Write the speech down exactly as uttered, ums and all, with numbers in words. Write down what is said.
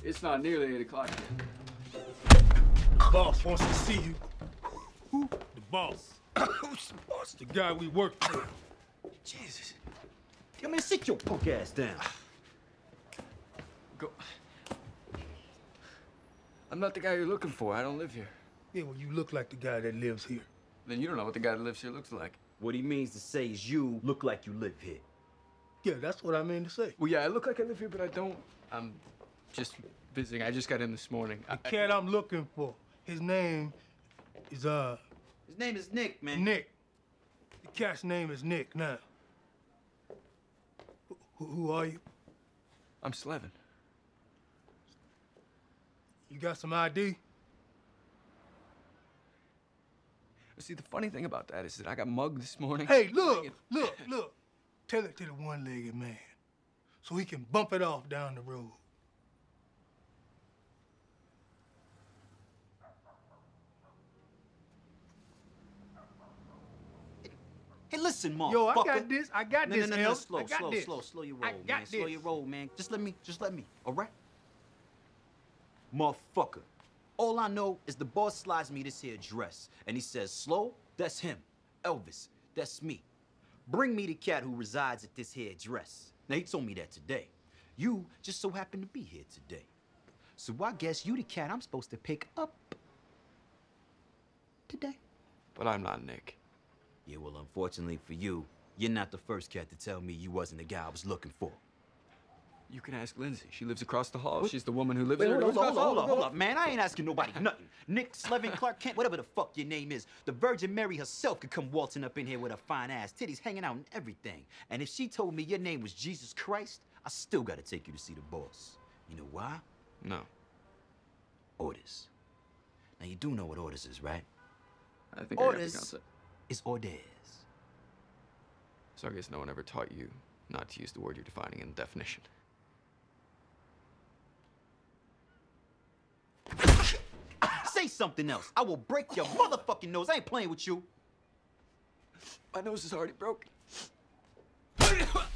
It's not nearly eight o'clock yet. The boss wants to see you. Who? The boss. Who's the boss? The guy we work for. Jesus. Yo, man, sit your punk ass down. Go. I'm not the guy you're looking for. I don't live here. Yeah, well, you look like the guy that lives here. Then you don't know what the guy that lives here looks like. What he means to say is you look like you live here. Yeah, that's what I mean to say. Well, yeah, I look like I live here, but I don't. I'm just visiting. I just got in this morning. The I, cat I'm looking for, his name is, uh... His name is Nick, man. Nick. The cat's name is Nick, now. Who, who are you? I'm Slevin. You got some I D? See, the funny thing about that is that I got mugged this morning. Hey, look, look, look. Tell it to the one-legged man so he can bump it off down the road. Hey, listen, motherfucker. Yo, I got this. I got no, this, no, no, no, Elf. slow, I got slow, this. slow, slow your roll, I man. got Slow this. your roll, man. Just let me, just let me, all right? Motherfucker. All I know is the boss slides me this here dress, and he says, Slow, that's him. Elvis, that's me. Bring me the cat who resides at this here address. Now, he told me that today. You just so happen to be here today. So I guess you the cat I'm supposed to pick up today. But I'm not Nick. Yeah, well, unfortunately for you, you're not the first cat to tell me you wasn't the guy I was looking for. You can ask Lindsay. She lives across the hall. What? She's the woman who lives Wait, there. hold, hold, hold, hold up, hold up, man. I ain't asking nobody nothing. Nick, Slevin, Clark Kent, whatever the fuck your name is. The Virgin Mary herself could come waltzing up in here with her fine ass, titties hanging out and everything. And if she told me your name was Jesus Christ, I still gotta take you to see the boss. You know why? No. Orders. Now, you do know what orders is, right? I think I got the Orders concept. is orders. So I guess no one ever taught you not to use the word you're defining in the definition. Say something else. I will break your motherfucking nose. I ain't playing with you. My nose is already broken.